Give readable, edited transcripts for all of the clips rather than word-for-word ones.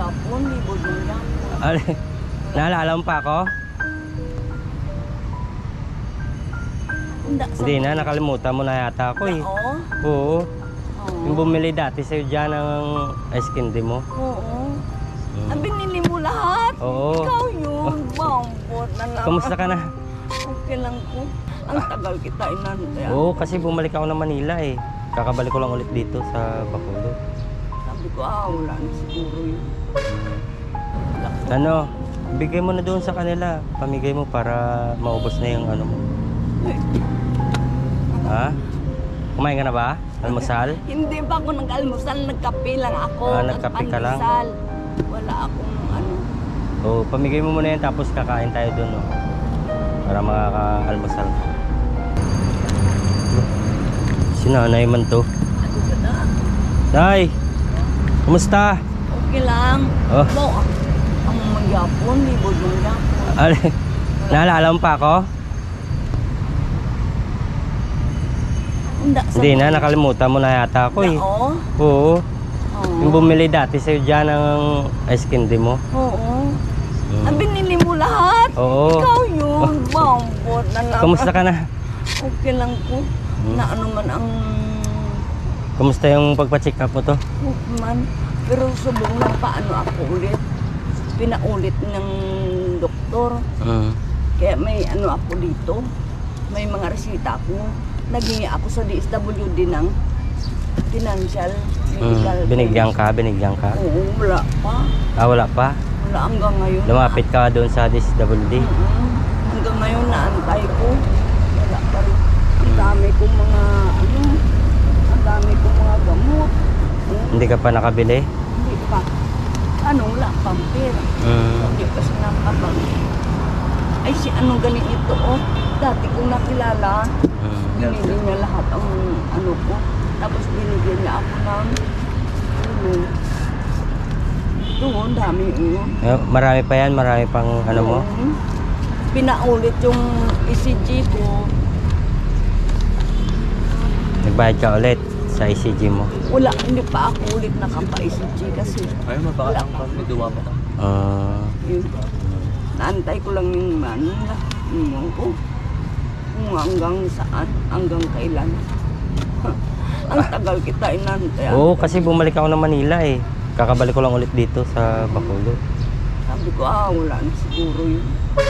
magyapon, libod ng yapon. Ay, naalala mo pa ako? Hindi na, nakalimutan mo na yata ako eh. Oo? Oo. Oo. Yung bumili dati sa'yo dyan ng ice candy mo. Oo. Ang binili mo lahat? Oo. Ikaw yun. Bambot na naman. Kamusta ka na? Okay lang ko. Ang tagal kita inantay. Oo, kasi bumalik ako ng Manila eh. Kakabalik ko lang ulit dito sa Bacolod. Sabi ko, wala na siguro yun. Ano, bigay mo na doon sa kanila. Pamigay mo para maubos na yung ano mo. Ha? Kumain ka na ba? Almusal? Hindi pa ako nag-almusal, nagkape lang ako. Nagkape ka lang? Nagpandesal. Wala akong ano. Oo, pamigay mo muna yan tapos kakain tayo doon. Oh. Para makaka-almusal. Si nanay man to. Nay! Kumusta? Okay lang. Oh. Ang magyapon, libod ng yapon. Ay, naalala mo pa ako? Hindi na, nakalimutan mo na yata ako eh. Oo? Oo. Oo. Yung bumili dati sa'yo dyan ng ice candy mo. Oo. Ang binili mo lahat? Oo. Ikaw yun. Bambot na naman. Kamusta ka na? Okay lang ko. Na ano man ang Kamusta yung pagpa-check up mo to? man. Pero subong lang paano ako ulit. Pinaulit ng doktor. Kaya may ano ako dito. May mga resita ako. Naghingi ako sa DSWD ng financial medical. Binigyan ka? Oo, wala pa. Ah, wala pa? Wala hanggang ngayon. Lumapit ka doon sa DSWD? Hanggang ngayon naantay ko. Wala pa rin. Ang dami kong mga ano, ang dami kong mga gamot. Hindi ka pa nakabili? Hindi pa. Ano, wala pang pera. Hindi pa siya nakabang. Ay, si anong galing ito, oh. Dati kong nakilala. Binili niya lahat ang ano ko. Tapos binigyan niya ako ng ano. Doon, dami yun. Marami pa yan? Marami pang ano mo? Pinaulit yung ECG ko. Nagbayad ka ulit sa ECG mo? Wala, hindi pa ako ulit nakapa-ECG kasi Ayaw, mabaka lang pa. May duwa pa ka. yun. Naantay ko lang yung ano ko. Kung hanggang saan, hanggang kailan. Ang tagal kita inantay. Oo, kasi bumalik ako ng Manila eh. Kakabalik ko lang ulit dito sa Bacolod. Sabi ko, wala na siguro yun.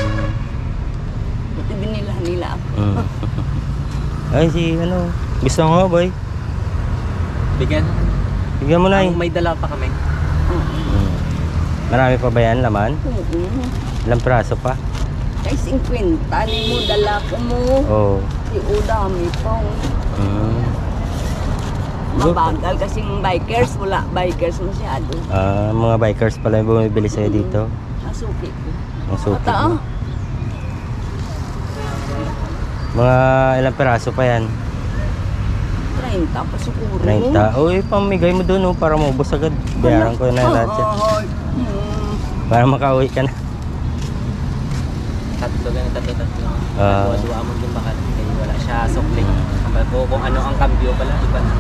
Buti binilahan nila ako. Ay, si ano, gusto ko boy. Bigyan. Bigyan mo na eh. May dala pa kami. Marami pa ba yan laman? Ilang praso pa? Ay, 50. Tali mo, dala ko mo. Oo. Dami pa. Mabagal kasing bikers. Wala bikers masyado. Mga bikers pala yung bumibili sa'yo dito. Masuki ko. Ang suki Ata, mo. Mga ilang peraso pa yan? 30 pa siguro. 90. Uy, pamigay mo doon oh, para maubos agad. Bayaran ko na lahat yan. Para makauwi ka na. Tatlo. Ah. Duwa mo din mahal. Wala siya sukli. Kung ano ang kambyo pala. Iba na.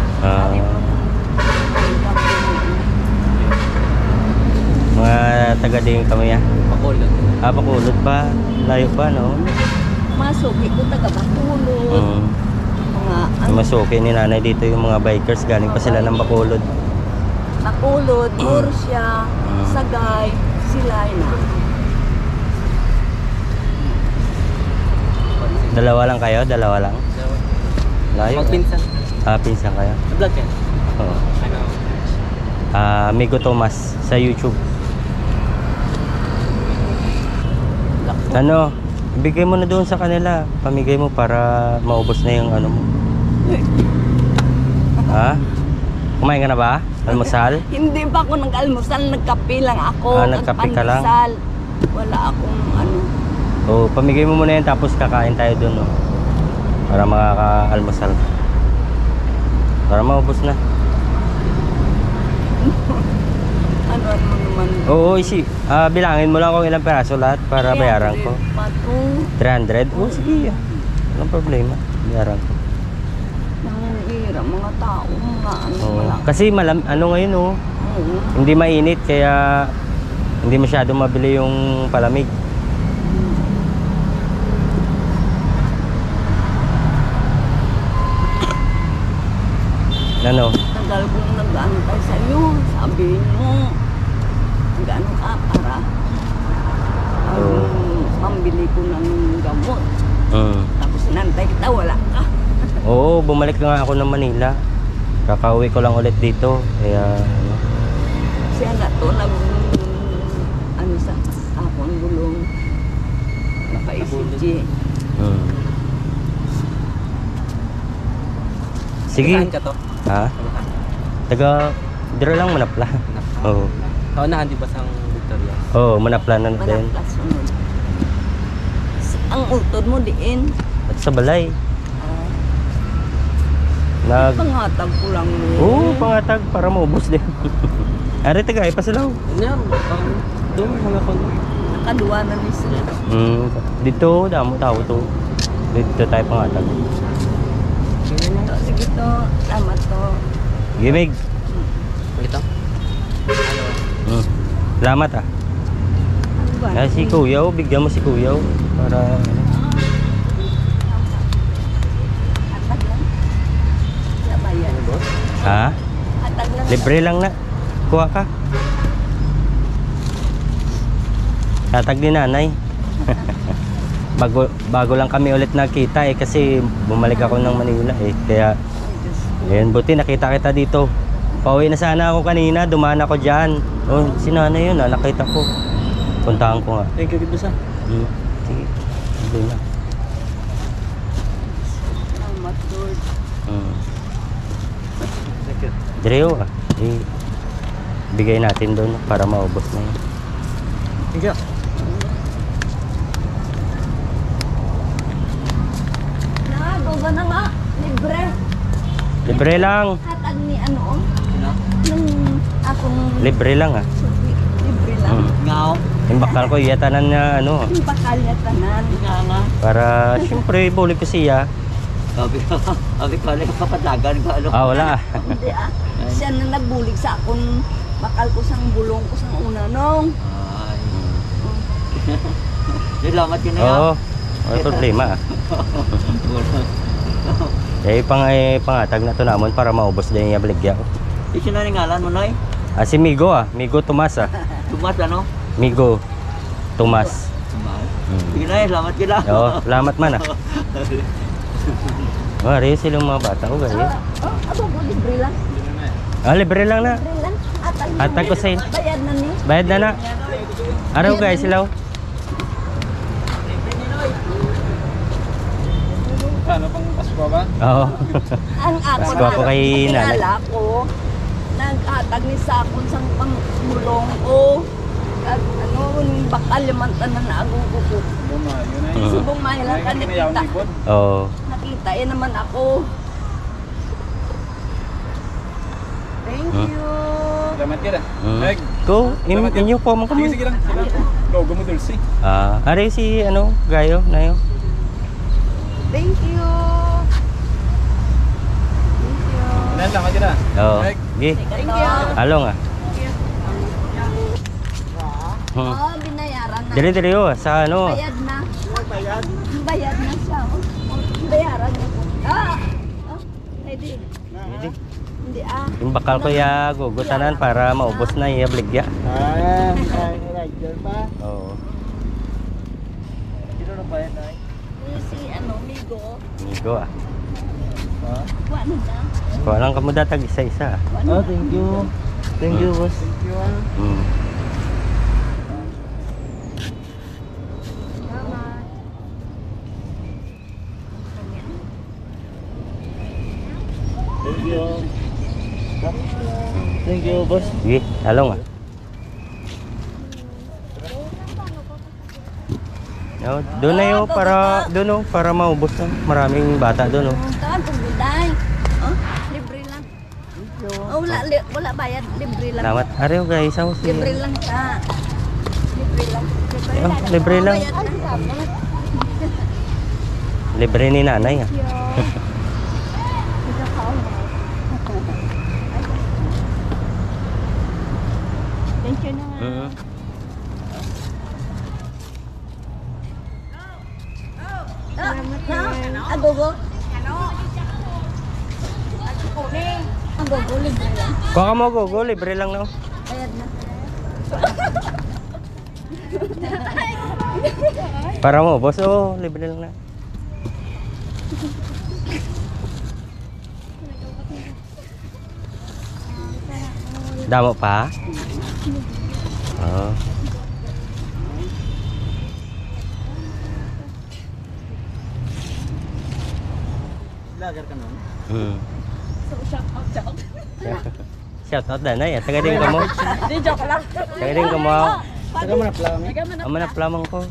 Mga taga din kami yan. Bacolod. Bacolod pa. Layo pa, no? Masuki ko taga Bacolod. Mga Masuki ni nanay dito yung mga bikers. Galing pa sila ng Bacolod. Bacolod, Murcia, Sagay, Silay na. Dalawa lang kayo? Dalawa lang? Layo. Magpinsan. Pinsan kayo? Vlog yan. Oo. Ano? Amigo Tomas sa YouTube. Ano, bigay mo na doon sa kanila. Pamigay mo para maubos na yung ano mo. Ha? Kumain ka na ba? Almusal? Hindi pa ako nag-almusal, nagkape lang ako. Nagkape ka lang? Nagpandesal. Wala akong ano. Oo, pamigay mo muna yan tapos kakain tayo doon. No? Para makaka-almusal. Para maubos na. Ano mo naman. Oo, bilangin mo lang kung ilang peraso lahat para bayaran ko. 300? Oo, sige. Walang problema. Bayaran ko. Nangungira, mga tao, mga ano. Oo. Wala. Kasi ano ngayon oh. Hindi mainit kaya Hindi masyado mabili yung palamig. Ano? Tagal kong nag-aantay sa'yo. Sabihin mo, gaano ka para pambili ko ng gamot. Tapos nantay kita, wala ka. Oo, bumalik na nga ako ng Manila. Kakauwi ko lang ulit dito. Kaya, ano. Siya na to, ano sa akong gulong. Naka-ECG. Sige. Saan ka to? Ha? Taga, dito lang Manapla. Oo. Kaunahan di ba sa Victoria? Oo, Manapla na din. Manaplas sunod. Ang utod mo diin. At sa balay. Nag... Pangatag ko lang mo. Oo, pangatag para maubos din. Ari, taga, ipasilaw. Yan, doon mga kondo. Nakaduwa na ni sila. Dito, damo tao to. Dito tayo pangatag. Sige to, salamat to. Gimig. Ito? Salamat ah. Ano ba? Si Kuya, bigyan mo si Kuya para ano. Hatag lang. Sa bayan. Ha? Hatag lang. Libre lang na. Kuha ka. Tatag ni nanay. bago lang kami ulit nakita eh kasi bumalik ako ng Manila eh. Kaya ayun, buti nakita kita dito. Pauwi na sana ako kanina, dumaan ako dyan. Oh, si nanay yun, nakita ko. Puntahan ko nga. Thank you, Gibusa. Sige. Doon na. Salamat, Lord. Thank you. Direo ah. Bigay natin doon para maubos na yun. Thank you. Nagawa na nga. Libre. Libre lang. Hatag ni ano? Yung akong Libre lang ah. libre lang. Ngaw. Yung bakal ko, iyatanan na ano. Yung bakal niya tanan. Nga. Para, syempre, bulig ko siya. Sabi ko ka kapatagan ka ano. Wala ah. Hindi ah. Siya na nagbulig sa akong bakal ko sang bulong ko sang una nung. Ay. Salamat yun na Oo. May problema ah. Pangatag na to namon para maubos din yung baligya ko. Ito na rin ngalan mo, Noy? Si Migo ah. Migo Tomas ah. Tumas ano? Migo Tomas. Tumas. Sige na, salamat kita. Oo, salamat man ah. Mari silang mga bata ko gaya. Ako po libre lang. Libre lang na. Libre lang. Hatag ko sa inyo. Bayad na ni. Bayad na na. Araw guys, silaw. Ano pang Pasko ba? Oo. Ang ako Pasko ako kay nanay. kilala ko, naghatag ni sakon sang pangulong ko. At ano, bakal yung tanan na agong kuko. Subong mahilang ka nakita. Oo. Nakita, yan naman ako. Thank you. Salamat ka na. Go, inyo po mo kamo. Sige lang. Logo mo dulce. Ari si ano, gayo na yo. Thank you. Thank you. Salamat ka na. Oo. Gi. Thank you. Along ah. Oh, binayaran na. Dire yo sa ano. Bayad na. Bayad? Bayad na siya. Bayaran niya po. Ready? Hindi Yung bakal ko ya gugutanan para maubos na iya baligya. Rider pa. Oo. Sino na bayad na? Si ano, Migo. Migo ah. Kuha na na. Kuha lang kamo datag isa-isa. Thank you. Thank you, boss. Thank you. Thank you. Thank you, boss. Sige, along ah. Doon na yo para maubos na. Maraming bata doon oh. Taan kung guday. Libre lang. Wala bayad. Libre lang. Salamat. Ariyo guys, ako si Libre lang ka. Libre lang. libre lang. Bayad lang ka. Libre ni nanay ah. Thank you naman. Agogo? Agogo, libre lang. Kuha ka mo, go. Libre lang no. Bayad na. Para mo, boss. Oh, libre lang na. Damo pa? Oh. Lager ka nun? Hmm. So, shout out. Shout out na ya. Taga din ka mo. Di, joke lang. Taga din ka mo. Taga mo na plami? Ang manaplamang ko.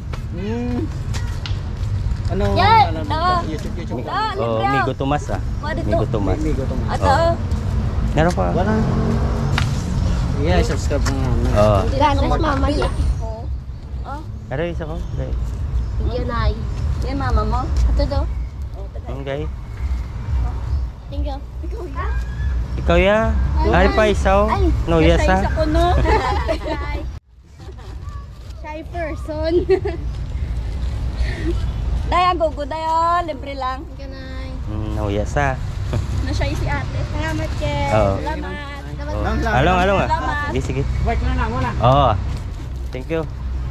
Ano? Yan! YouTube. Oh, Migo Tomas ah. Migo Tomas. Migo to. Ato. Meron pa. Wala. Yeah, subscribe na nga. Oh. Ganas mama niya. Pero isa ko. Okay. Yun ay. Yan, mama mo. Ato do. Okay. Thank you. Ikaw ya. Ari pa isaw. No, yes Isa ah. ko, no? Shy person. Day, agogo, day, oh. Libre lang. Ganay. No, yes ah. Na-shy si ate. Salamat ke. Oo. Salamat. Oh. Along ah. Sige, sige. Bike na lang, wala. Oh. Thank you.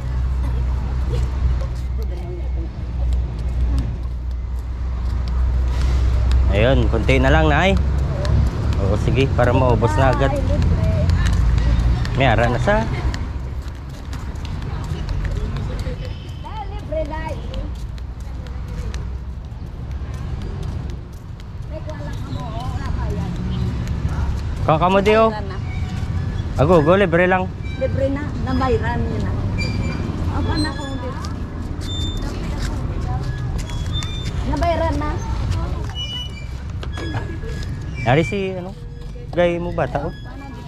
Ayun, konti na lang, Nay. Oo, sige, para maubos na agad. May ara na sa. Libre, day. Kaka mo di oh. Bayran na. Ago, libre lang. Libre na. Nabayran niya na. Apa na kung libre? Nabayran na. Ari si ano? Gay mo bata oh.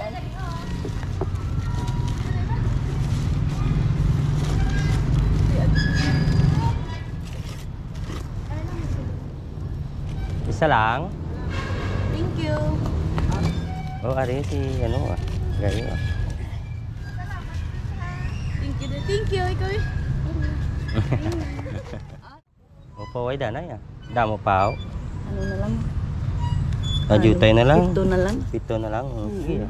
Isa lang. Thank you. Oh, ari si ano ah. Gay ah. Thank you. Ikaw eh. Opo, ay danay ah. Damo pa oh. Ano na lang? Ajutay na lang. Ito na lang. Pito na lang. Oh, sige.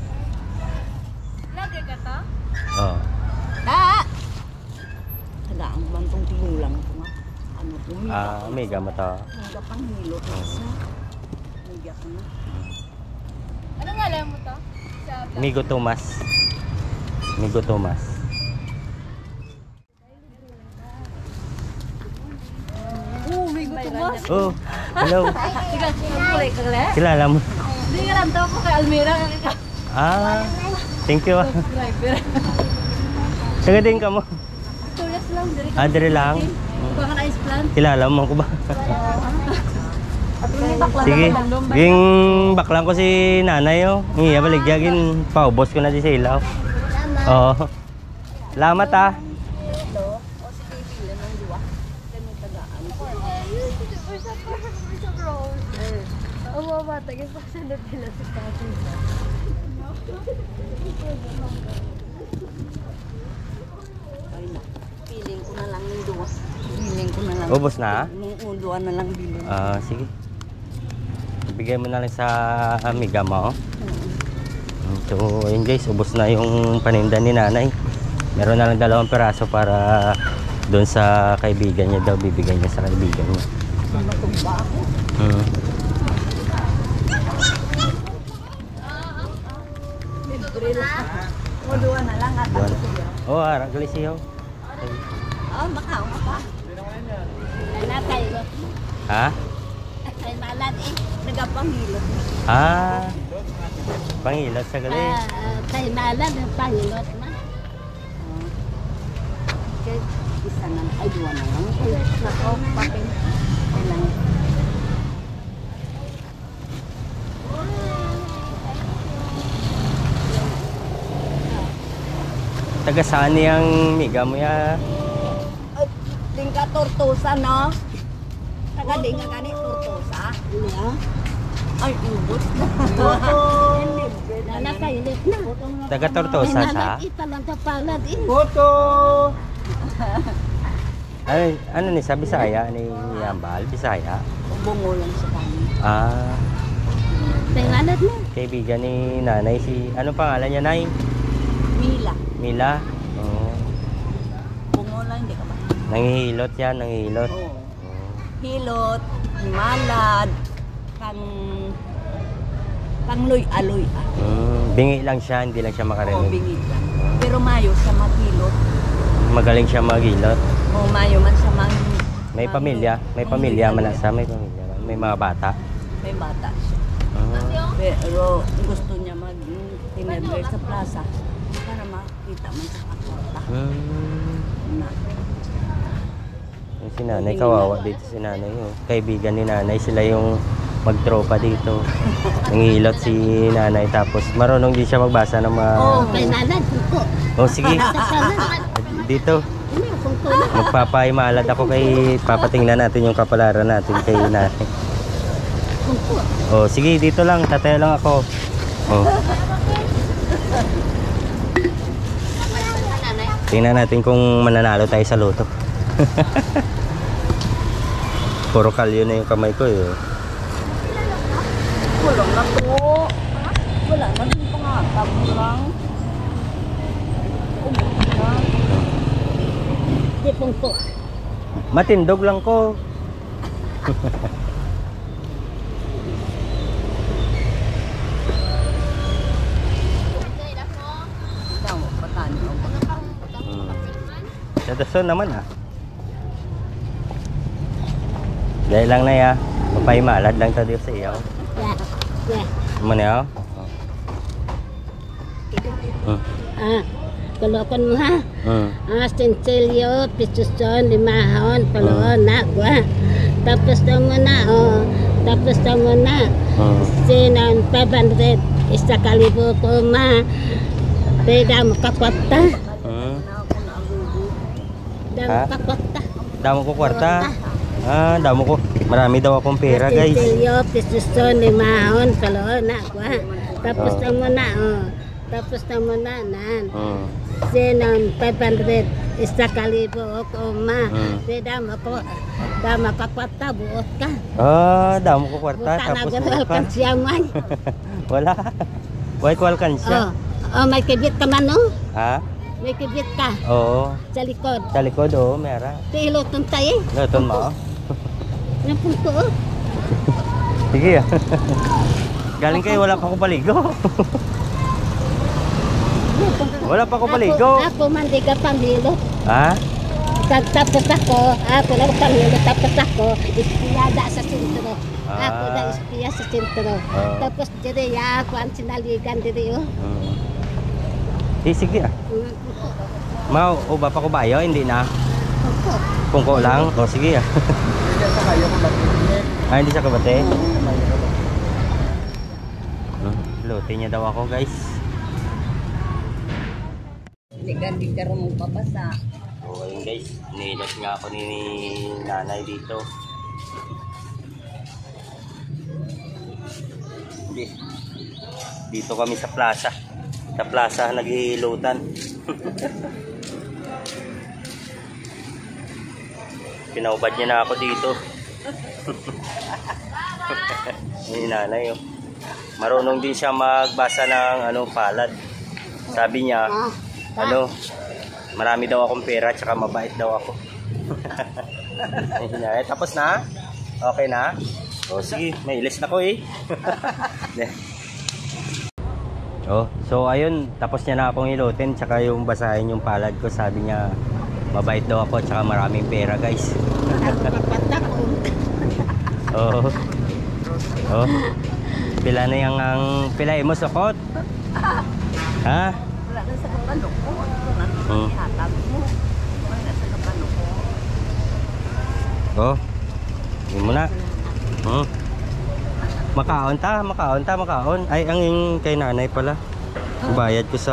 Lagi ka to? Oh. Da! Tadaan ko bang itong tigulang ko nga. Ano ko? Mega mata. Hangga pang hilot na siya. Hangga ko na. Ano nga alam mo to? Sa vlog. Migo Tomas. Migo Tomas. May gusto mo? Oh, hello. Sige, kulay ka le. Kilala mo? Hindi ka lang ko kay Almira. Ah, thank you ah. Driver. Taga din ka mo? Tulas lang. Dire lang. Baka na ice plan. Kilala mo ko ba? Sige. Ging baklang ko si nanay oh. Ngiya baligyan paubos ko na di sa ilaw. Oo. Salamat ah. Oo, bata. Gusto ko siya nila si tatay. Piling ko na lang yung duwa. Piling ko na lang. Ubos na? Yung duwa na lang bilhin. Ah, sige. Ibigay mo na lang sa amiga mo. So, ayun guys, ubos na yung paninda ni nanay. Meron na lang 2 peraso para doon sa kaibigan niya daw, bibigyan niya sa kaibigan niya. Matumba ako. Libre lang. O duwa na lang at Duwa ako na. siya. Oh, ara galisiyo. Baka nga pa. Nanatay ko. Ha? Ay, malat eh. Nagapangilot. Ah. Pangilot sa gali. Tayo malat. Pangilot na. Kaya isa na. Ay, duwa na lang. Ay, nako, papel. Kailangan. Taga saan niyang miga mo ya? Tingka tortosa, no? Taga dinga kani tortosa. Iya. Ay, ubot. Nanatay ulit na. Taga Tortosa sa? Ita lang sa palad eh. Photo! Ano ni sabi sa aya ni Pinambal, Bisaya. Bungo lang sa kanya. Ah, Pengalat mo. kaibigan ni nanay si... Ano pangalan niya, Nay? Mila. Mila? Oo. Bungo lang, hindi ka ba? Nangihilot yan, nangihilot. Oo. Hilot, malad, pangloy-aloy. Bingi lang siya, hindi lang siya Oo, makarinig. bingit lang. Pero mayo sa maghilot. Magaling siya maghilot. O mayo man sa May pamilya, may pamilya man sa may pamilya. May mga bata. May bata siya. Pero gusto niya mag-tinedler sa plaza para makita man sa kakota. Na. Yung si nanay, kawawa dito si nanay. Oh. Kaibigan ni nanay, sila yung magtropa dito. Nangihilot si nanay, tapos marunong din siya magbasa ng mga... Pengalat ko. Oh, sige. Dito. Magpapaimalad ako kay... Papatingnan natin yung kapalaran natin kay nanay. Oh, sige, dito lang. Tatayo lang ako. Oh. Tingnan natin kung mananalo tayo sa loto. Puro kalyo na yung kamay ko eh. Wala na to. Wala na din pangatag mo lang. Di pungko. Matindog lang ko. Daw, patano. Sa dason naman ah. Dahil lang na ya. Mapaimalad lang tayo sa iyo. Yeah. Mana ya? Kalokon mo ha. Sinsilyo, pisuson, limahon, palon, nakwa. Tapos na mo na, Tapos na mo na. Sinan, 500, isa kalibo ko ma. Pwede mo kakwata. Damo kakwata. Damo ko kwarta. Damo ko. Marami daw akong pera, guys. Sinsilyo, pisuson, limahon, palon, nakwa. Tapos na mo na, Tapos na mo na, Sinan, 500, isa kalibo ko ma. Damo kakwata, buot ka. Damo ko kwarta. Buta na Tapos ganun ka. kan siya man. Wala. White wall kan siya. May kibit ka man, no? Ha? May kibit ka Oo. sa likod. Sa likod, oo, meron. Tiilotong tayo. Luton mo. Napun ko, Sige ah. Galing kayo, wala pa ako paligo. Wala pa ako paligo. Ako man di ka pamilot. Ha? Tapos ako lang pamilot. Tapos ako, ispiyada sa sentro. Ako na ispiya sa sentro. Tapos diri ako ang sinaligan diri. Sige ah. Mau, ba pa ko bayo? Hindi na. Pungko lang? O sige ah. Hindi sa kabate? Luti niya daw ako, guys. Hindi ka rin mong papasa. So ayun guys, nilot nga ako ni nanay dito. Dito kami sa plaza. Sa plaza naghihilutan. Pinaubad niya na ako dito. Yung nanay oh. Marunong din siya magbasa ng palad. Sabi niya, marami daw akong pera tsaka mabait daw ako. Tapos na? Okay na? O sige, may ilis na ko eh. So ayun, tapos niya na akong ilutin tsaka yung basahin yung palad ko. Sabi niya, mabait daw ako tsaka maraming pera, guys. Pila na yung pilain mo sukot? Ha? Wala na sa kapano ko. Ihatag mo. Wala na sa kapano ko. Yun mo na. Makaon. Ay, ang kay nanay pala. Bayad ko sa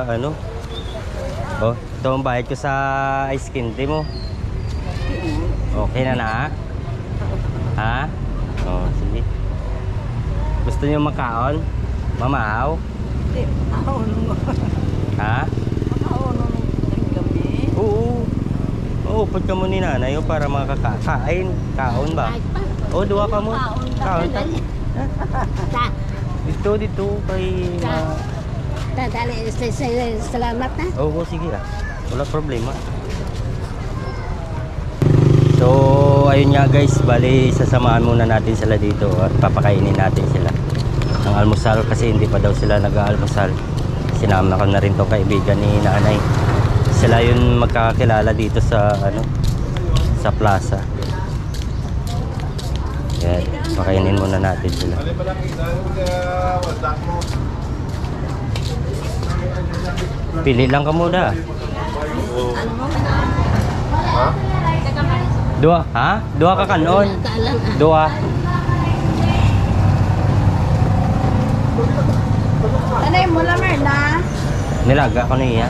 ito ang bayad ko sa ice candy mo. Okay na na? Ha? Sige. Gusto niyo makaon? Mamahaw? Hindi, makaon mo. Ha? Makaon mo ng gabi. Oo, Hapot ka mo ni nanay para makakain. Kaon ba? Ay, pa. O, duwa ka mo. Kaon ta. Ta. Dito kay... Dali, salamat na. Oo, sige ah. Wala problema. So, ayun nga guys, bali sasamahan muna natin sila dito at papakainin natin sila ng almusal kasi hindi pa daw sila nag-aalmusal. Sinama ko na rin tong kaibigan ni nanay. Sila yun magkakakilala dito sa sa plaza. Yan, pakainin muna natin sila. Pili lang ka muna. Ano mo? Dua, ha? Dua ka kanon. Kaalang ah. Dua. Tanay mo lang, Merna. Nilaga ko niya.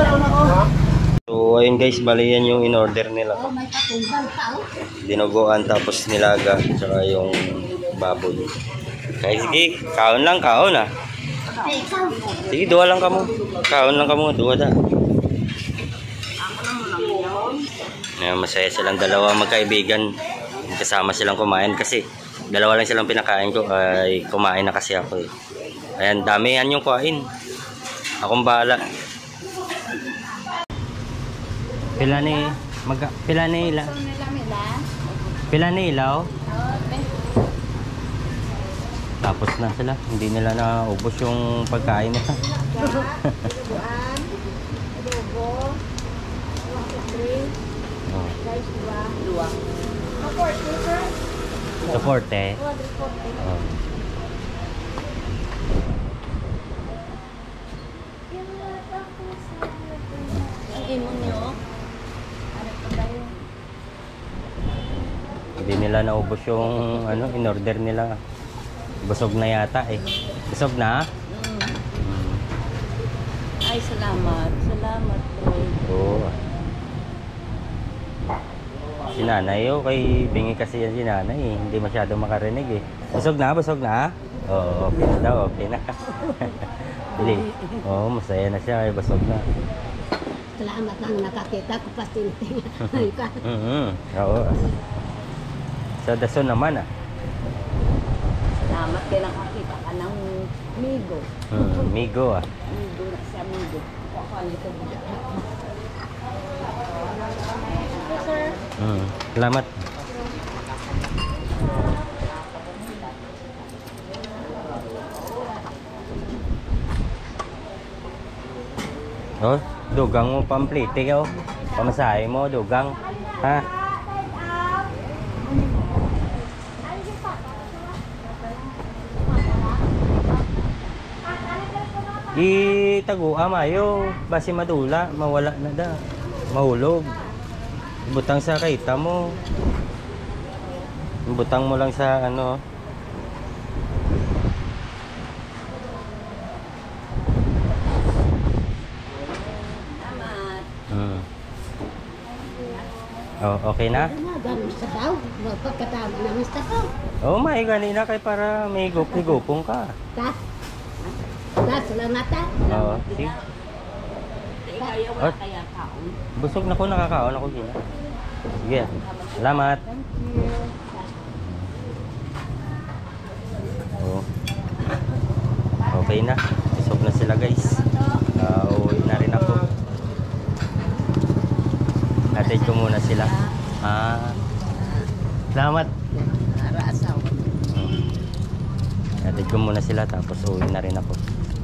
So ayun guys, bali yan yung in-order nila. Oh, may patumbal pa oh. Dinuguan tapos nilaga tsaka yung baboy. Kaya sige, kaon lang, kaon ah. Ay, ikaw. Sige, dua lang kamo. Kaon lang kamo, dua da. Ayan, masaya silang dalawa magkaibigan. Kasama silang kumain kasi dalawa lang silang pinakain ko ay kumain na kasi ako eh. Ayan, dami yan yung kuhain. Akong bahala. Pila ni ilaw? Pila ni ilaw? Tapos na sila. Hindi nila naubos yung pagkain nila. Soporte. Oh. Ang imo niyo. Hindi nila naubos yung in-order nila. Busog na yata eh. Busog na? Ay, salamat. Salamat, Lord. Oo. Si nanay, kay bingi kasi yan si nanay eh. Hindi masyado makarinig eh. Busog na? Busog na? Oo, okay na daw. Okay na. Bili. Oo, masaya na siya. Busog na. Salamat lang nakakita ko pasinting. Oo. Sa dason naman ah. Salamat kaya nakakita ka ng Migo. Migo ah. Migo na siya, Migo. Ako, ano ito? Salamat. Oh, dugang mo pamplite ka oh. Pamasahe mo, dugang. Ha? Itaguha mayo. Basi madula, mawala na da. Mahulog. Butang sa kaita mo. Butang mo lang sa Oh, okay na? Ganun sa daw. Pagkatama namin sa daw. Oh, may ganina kay para may gupong ka. Ta. Salamat ta. Oo, sige. Kaya wala kaya kaon. Busog na ko, nakakaon ako gina. Sige, salamat. Oh. Okay na. Busog na sila guys. Uuwi na rin ako. Hatid ko muna sila. Salamat. Hatid ko muna sila tapos uuwi na rin ako.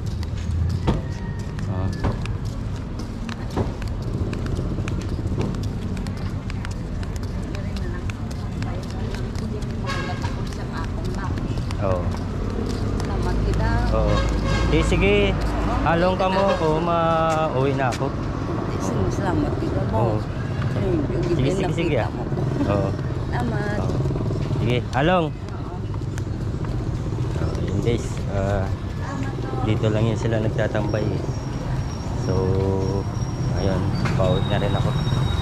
Oo. Salamat kita. Oo. Sige. Halong ka mo o mauwi na ako. Salamat kita mo. Oo. Sige ah. Oo. Salamat. Oo. Sige, halong. Yun guys, dito lang yun sila nagtatambay. So, ayun, pauwi na rin ako.